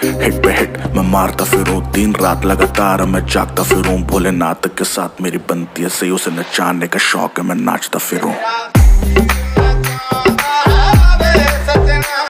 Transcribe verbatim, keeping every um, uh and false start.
Hit पे hit मैं मारता फिरूं, दिन रात लगातार मैं जागता फिरूं। भोलेनाथ के साथ मेरी बनती है सही, उसे नचाने का शौक है मैं नाचता फिरूं।